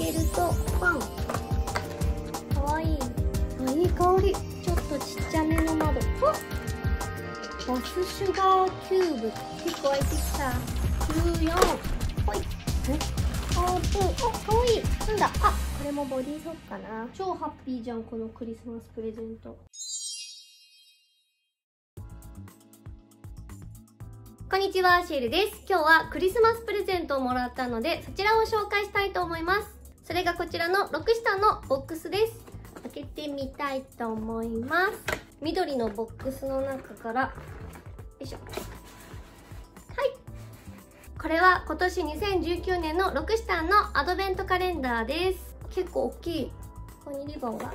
開けるとパン。かわいい。あ、いい香り。ちょっとちっちゃめの窓。バスシュガーキューブ。結構開いてきた。14。ほい。オープン。お、かわいい。なんだ。あ、これもボディーソープかな。超ハッピーじゃん、このクリスマスプレゼント。こんにちは、シエルです。今日はクリスマスプレゼントをもらったので、そちらを紹介したいと思います。それがこちらのロクシタンのボックスです。開けてみたいと思います。緑のボックスの中から、よいしょ。はい。これは今年2019年のロクシタンのアドベントカレンダーです。結構大きい。ここにリボンが。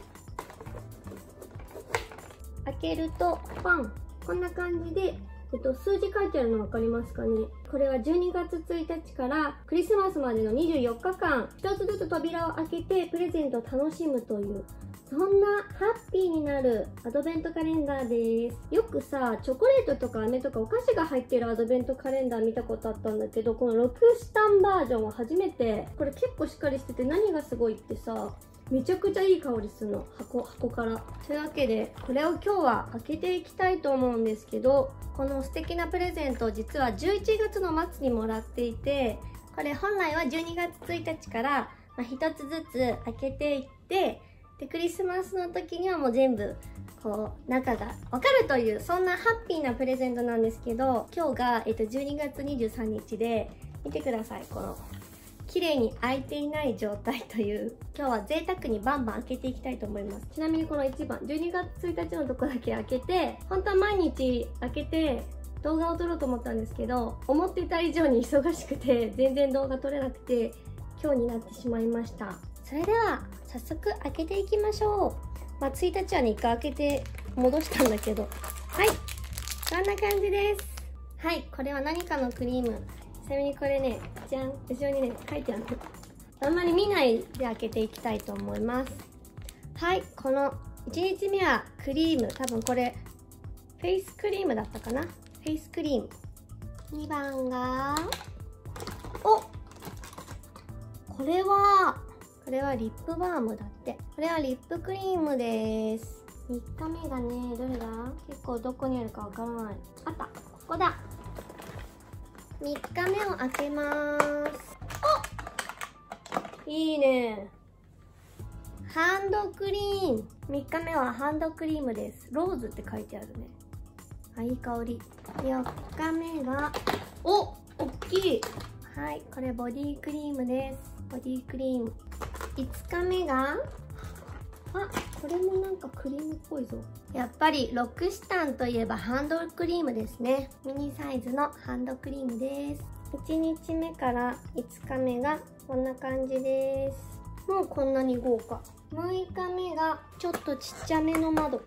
開けると、パン。こんな感じで、数字書いてあるの分かりますかね。これは12月1日からクリスマスまでの24日間、一つずつ扉を開けてプレゼントを楽しむという、そんなハッピーになるアドベントカレンダーです。よくさ、チョコレートとか飴とかお菓子が入ってるアドベントカレンダー見たことあったんだけど、このロクシタンバージョンは初めて。これ結構しっかりしてて、何がすごいってさ、めちゃくちゃいい香りするの。箱から。というわけで、これを今日は開けていきたいと思うんですけど、この素敵なプレゼントを実は11月の末にもらっていて、これ本来は12月1日から1つずつ開けていって、で、クリスマスの時にはもう全部、こう、中がわかるという、そんなハッピーなプレゼントなんですけど、今日が、12月23日で、見てください、この、綺麗に開いていない状態という、今日は贅沢にバンバン開けていきたいと思います。ちなみにこの1番、12月1日のとこだけ開けて、本当は毎日開けて動画を撮ろうと思ったんですけど、思っていた以上に忙しくて、全然動画撮れなくて、今日になってしまいました。それでは、早速開けていきましょう。1日はね、1回開けて戻したんだけど。はい。こんな感じです。はい。これは何かのクリーム。ちなみにこれね、じゃん。後ろにね、書いてある。あんまり見ないで開けていきたいと思います。はい。この1日目はクリーム。多分これ、フェイスクリームだったかな。フェイスクリーム。2番が、お！これはリップバームだって。これはリップクリームです。3日目がね、どれだ？結構どこにあるかわからない。あった！ここだ！ 3 日目を開けまーす。お！いいね。ハンドクリーム。3日目はハンドクリームです。ローズって書いてあるね。あ、いい香り。4日目が、お！大きい。はい、これボディクリームです。ボディクリーム。5日目が、あ、これもなんかクリームっぽいぞ。やっぱりロクシタンといえばハンドクリームですね。ミニサイズのハンドクリームです。1日目から5日目がこんな感じです。もうこんなに豪華。6日目がちょっとちっちゃめの窓。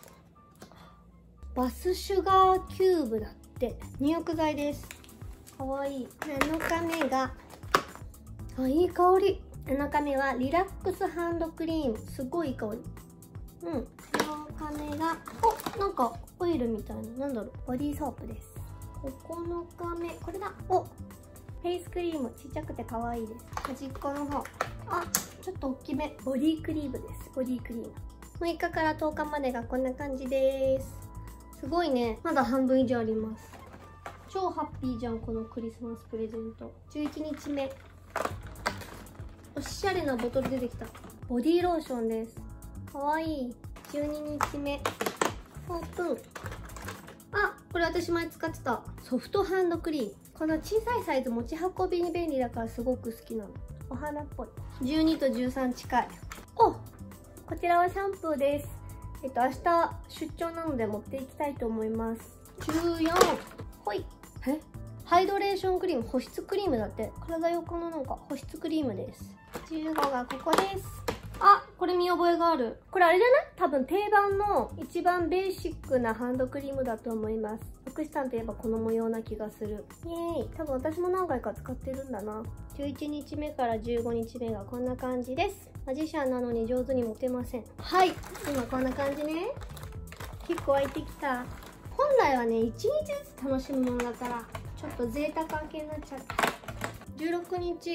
バスシュガーキューブだって。入浴剤です。かわいい。7日目が、あ、いい香り。7日目はリラックスハンドクリーム。すごいいい香り。うん。8日目が、お、なんかオイルみたいな。なんだろう。ボディーソープです。9日目、これだ。お、フェイスクリーム。ちっちゃくて可愛いです。端っこの方。あ、ちょっと大きめ。ボディークリームです。ボディークリーム。6日から10日までがこんな感じです。すごいね。まだ半分以上あります。超ハッピーじゃん、このクリスマスプレゼント。11日目。おしゃれなボトル出てきた。ボディーローションです。かわいい。12日目。オープン。あ、これ私前使ってた。ソフトハンドクリーム。この小さいサイズ持ち運びに便利だからすごく好きなの。お花っぽい。12と13近い。お！こちらはシャンプーです。明日出張なので持っていきたいと思います。14。ほい。ハイドレーションクリーム、保湿クリームだって。体横のなんか保湿クリームです。15がここです。あ、これ見覚えがある。これあれじゃない？多分定番の一番ベーシックなハンドクリームだと思います。ロクシタンといえばこの模様な気がする。イエーイ。多分私も何回か使ってるんだな。11日目から15日目がこんな感じです。マジシャンなのに上手に持てません。はい。今こんな感じね。結構開いてきた。本来はね、1日ずつ楽しむものだから、ちょっと贅沢明けになっちゃった。16日、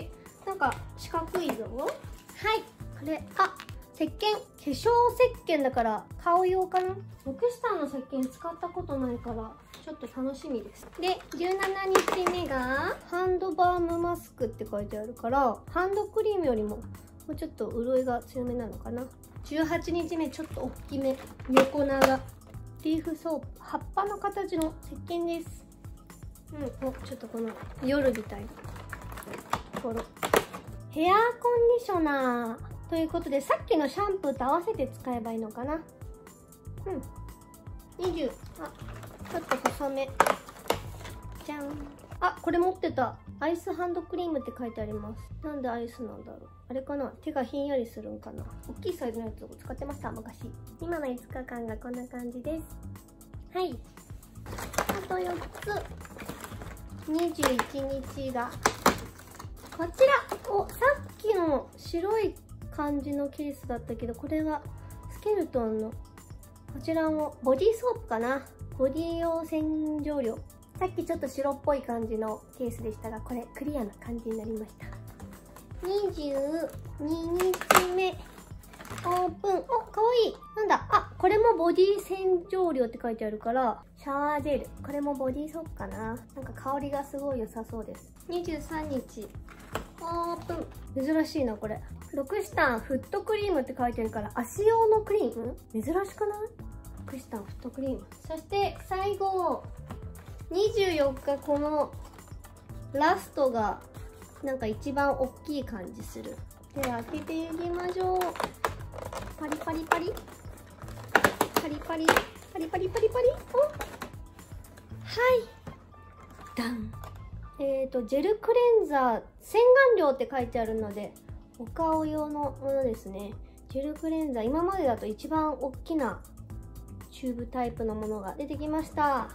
なんか四角いぞ。はい、これ、石鹸、化粧石鹸だから顔用かな。ロクシタンの石鹸使ったことないからちょっと楽しみです。で、17日目がハンドバームマスクって書いてあるから、ハンドクリームよりももうちょっと潤いが強めなのかな。18日目ちょっと大きめ、横長リーフソープ、葉っぱの形の石鹸です。ちょっとこの夜みたいなところ。ヘアコンディショナーということで、さっきのシャンプーと合わせて使えばいいのかな。20、ちょっと細め。じゃん。これ持ってた。アイスハンドクリームって書いてあります。なんでアイスなんだろう。あれかな、手がひんやりするんかな。大きいサイズのやつを使ってました、昔。今の5日間がこんな感じです。はい。あと4つ。21日が、こちら。さっきの白い感じのケースだったけど、これがスケルトンの、こちらもボディーソープかな。ボディ用洗浄料。さっきちょっと白っぽい感じのケースでしたが、これクリアな感じになりました。22日目オープン。かわいい。なんだ、これもボディ洗浄料って書いてあるから、シャワージェル。これもボディーソープかな。なんか香りがすごい良さそうです。23日オープン。珍しいなこれ。ロクシタンフットクリームって書いてあるから、足用のクリーム珍しくない？ロクシタンフットクリーム。そして最後24日、このラストがなんか一番大きい感じする。では開けていきましょう。パリパリパリパリパリパリパリパリパリ。はいダン。ジェルクレンザー洗顔料って書いてあるのでお顔用のものですね。ジェルクレンザー、今までだと一番大きなチューブタイプのものが出てきました。はい、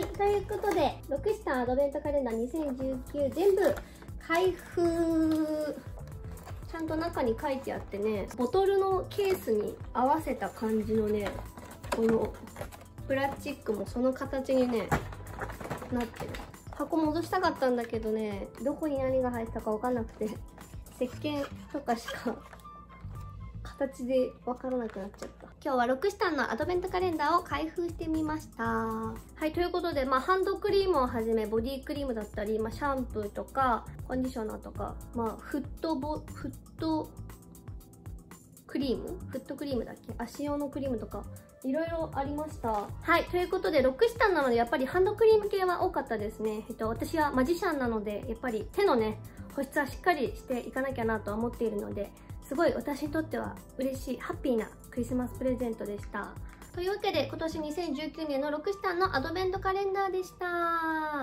ということでロクシタンアドベントカレンダー2019全部開封。ちゃんと中に書いてあってね、ボトルのケースに合わせた感じのね、このプラスチックもその形にねなってる。箱戻したかったんだけどね、どこに何が入ったか分かんなくて、石鹸とかしか形で分からなくなっちゃった。今日はロクシタンのアドベントカレンダーを開封してみました。はい、ということで、ハンドクリームをはじめボディクリームだったり、シャンプーとかコンディショナーとか、フットクリームだっけ、足用のクリームとかいろいろありました。はい、ということでロクシタンなのでやっぱりハンドクリーム系は多かったですね。私はマジシャンなのでやっぱり手のね保湿はしっかりしていかなきゃなとは思っているので、すごい私にとっては嬉しいハッピーなクリスマスプレゼントでした。というわけで今年2019年のロクシタンのアドベントカレンダーでした。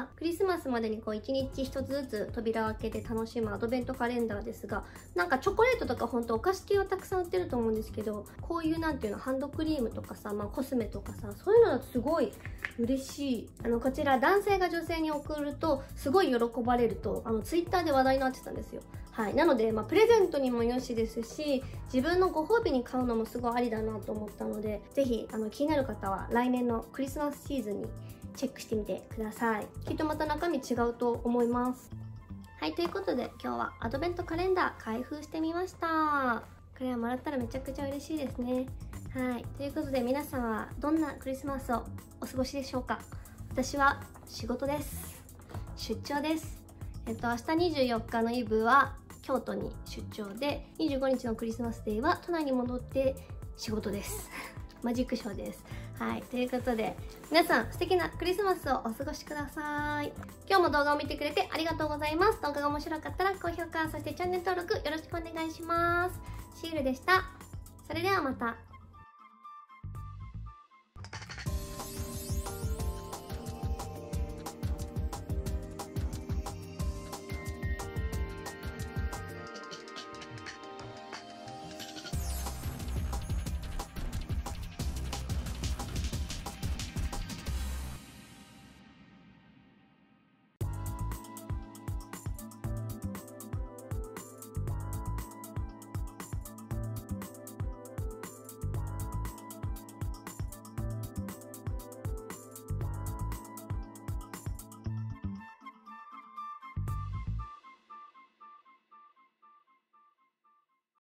クリスマスまでに1日1つずつ扉を開けて楽しむアドベントカレンダーですが、なんかチョコレートとかほんとお菓子系はたくさん売ってると思うんですけど、こういうなんていうの、ハンドクリームとかさ、コスメとかさ、そういうのだとすごい嬉しい。こちら男性が女性に送るとすごい喜ばれるとツイッターで話題になってたんですよ。はい、なので、プレゼントにもよしですし、自分のご褒美に買うのもすごいありだなと思ったので、ぜひ気になる方は来年のクリスマスシーズンにチェックしてみてください。きっとまた中身違うと思います。はい、ということで今日はアドベントカレンダー開封してみました。これはもらったらめちゃくちゃ嬉しいですね。はい、ということで皆さんはどんなクリスマスをお過ごしでしょうか。私は仕事です。出張です。明日24日のイブは京都に出張で、25日のクリスマスデーは都内に戻って仕事です。マジックショーです。はい、ということで皆さん素敵なクリスマスをお過ごしください。今日も動画を見てくれてありがとうございます。動画が面白かったら高評価、そしてチャンネル登録よろしくお願いします。シールでした。それではまた。